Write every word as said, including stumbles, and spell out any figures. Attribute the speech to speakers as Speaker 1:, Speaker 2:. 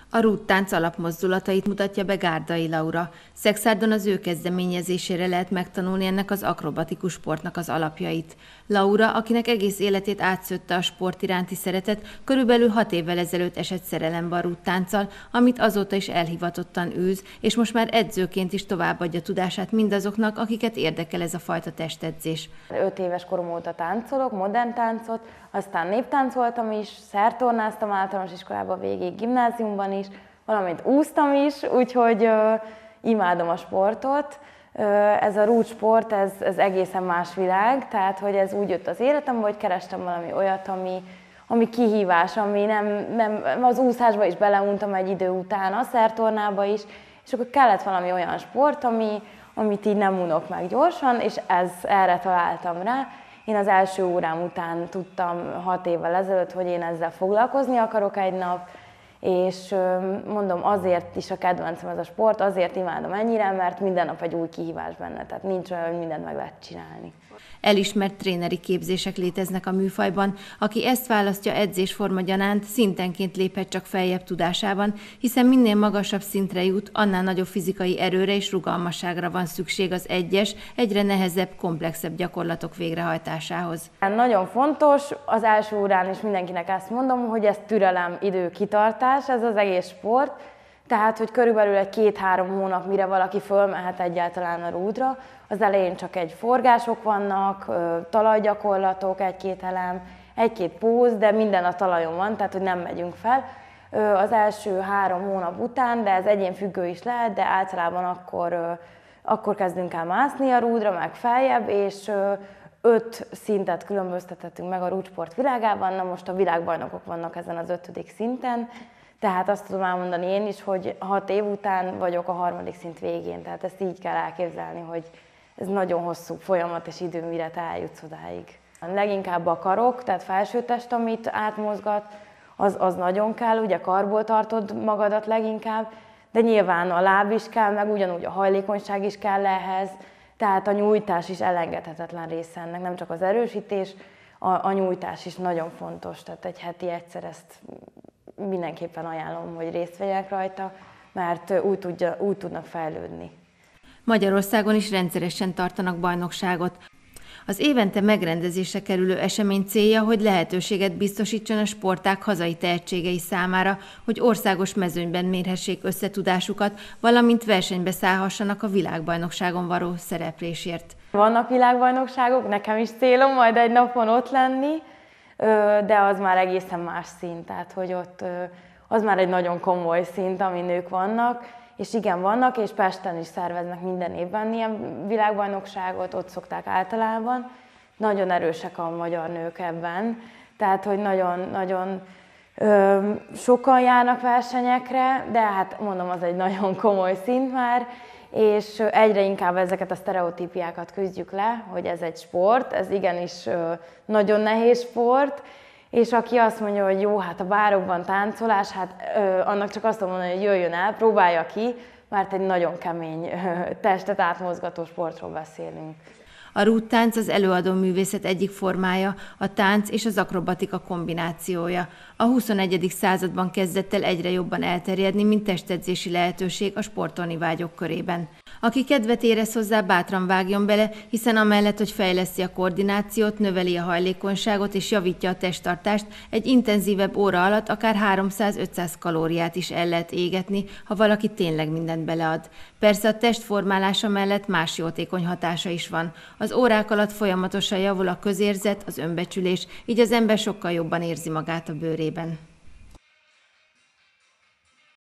Speaker 1: A rúdtánc alapmozdulatait mutatja be Gárdai Laura. Szexárdon az ő kezdeményezésére lehet megtanulni ennek az akrobatikus sportnak az alapjait. Laura, akinek egész életét átszőtte a sport iránti szeretet, körülbelül hat évvel ezelőtt esett szerelembe a rúdtánccal, amit azóta is elhivatottan űz, és most már edzőként is továbbadja tudását mindazoknak, akiket érdekel ez a fajta testedzés.
Speaker 2: Öt éves korom óta táncolok, modern táncot, aztán néptáncoltam is, szertornáztam általános iskolában végig, gimnáziumban is, valamint úsztam is, úgyhogy ö, imádom a sportot. Ö, ez a rúdsport, ez, ez egészen más világ, tehát hogy ez úgy jött az életembe, hogy kerestem valami olyat, ami, ami kihívás, ami nem, nem, az úszásba is beleuntam egy idő után, a szertornába is, és akkor kellett valami olyan sport, ami, amit így nem unok meg gyorsan, és ez, erre találtam rá. Én az első órám után tudtam hat évvel ezelőtt, hogy én ezzel foglalkozni akarok egy nap, és mondom, azért is a kedvencem ez a sport, azért imádom ennyire, mert minden nap egy új kihívás benne, tehát nincs olyan, hogy mindent meg lehet csinálni.
Speaker 1: Elismert tréneri képzések léteznek a műfajban, aki ezt választja edzésforma gyanánt, szintenként léphet csak feljebb tudásában, hiszen minél magasabb szintre jut, annál nagyobb fizikai erőre és rugalmasságra van szükség az egyes, egyre nehezebb, komplexebb gyakorlatok végrehajtásához.
Speaker 2: Nagyon fontos, az első órán is mindenkinek ezt mondom, hogy ez türelem, idő, kitartás, ez az egész sport, tehát, hogy körülbelül egy két-három hónap, mire valaki fölmehet egyáltalán a rúdra, az elején csak egy forgások vannak, talajgyakorlatok, egy-két elem, egy-két póz, de minden a talajon van, tehát hogy nem megyünk fel. Az első három hónap után, de ez egyénfüggő is lehet, de általában akkor, akkor kezdünk el mászni a rúdra, meg feljebb, és öt szintet különböztethetünk meg a rúdsport világában, na most a világbajnokok vannak ezen az ötödik szinten, tehát azt tudom elmondani én is, hogy hat év után vagyok a harmadik szint végén, tehát ezt így kell elképzelni, hogy ez nagyon hosszú folyamat és idő, mire te eljutsz odáig. Leginkább a karok, tehát felsőtest, amit átmozgat, az, az nagyon kell, ugye karból tartod magadat leginkább, de nyilván a láb is kell, meg ugyanúgy a hajlékonyság is kell ehhez, tehát a nyújtás is elengedhetetlen része ennek, nem csak az erősítés, a, a nyújtás is nagyon fontos, tehát egy heti egyszer ezt mindenképpen ajánlom, hogy részt vegyenek rajta, mert úgy, tudja, úgy tudnak fejlődni.
Speaker 1: Magyarországon is rendszeresen tartanak bajnokságot. Az évente megrendezésre kerülő esemény célja, hogy lehetőséget biztosítson a sportág hazai tehetségei számára, hogy országos mezőnyben mérhessék összetudásukat, valamint versenybe szállhassanak a világbajnokságon való szereplésért.
Speaker 2: Vannak világbajnokságok, nekem is célom majd egy napon ott lenni, de az már egészen más szint, tehát hogy ott az már egy nagyon komoly szint, ami nők vannak, és igen, vannak, és Pesten is szerveznek minden évben ilyen világbajnokságot, ott szokták általában. Nagyon erősek a magyar nők ebben, tehát hogy nagyon, nagyon ö, sokan járnak versenyekre, de hát mondom, az egy nagyon komoly szint már, és egyre inkább ezeket a sztereotípiákat küzdjük le, hogy ez egy sport, ez igenis nagyon nehéz sport, és aki azt mondja, hogy jó, hát a bárokban táncolás, hát annak csak azt mondom, hogy jöjjön el, próbálja ki, mert egy nagyon kemény testet átmozgató sportról beszélünk.
Speaker 1: A rúdtánc az előadó művészet egyik formája, a tánc és az akrobatika kombinációja. A huszonegyedik században kezdett el egyre jobban elterjedni, mint testedzési lehetőség a sportolni vágyók körében. Aki kedvet érez hozzá, bátran vágjon bele, hiszen amellett, hogy fejleszti a koordinációt, növeli a hajlékonyságot és javítja a testtartást, egy intenzívebb óra alatt akár háromszáz-ötszáz kalóriát is el lehet égetni, ha valaki tényleg mindent belead. Persze a test formálása mellett más jótékony hatása is van. Az órák alatt folyamatosan javul a közérzet, az önbecsülés, így az ember sokkal jobban érzi magát a bőrében.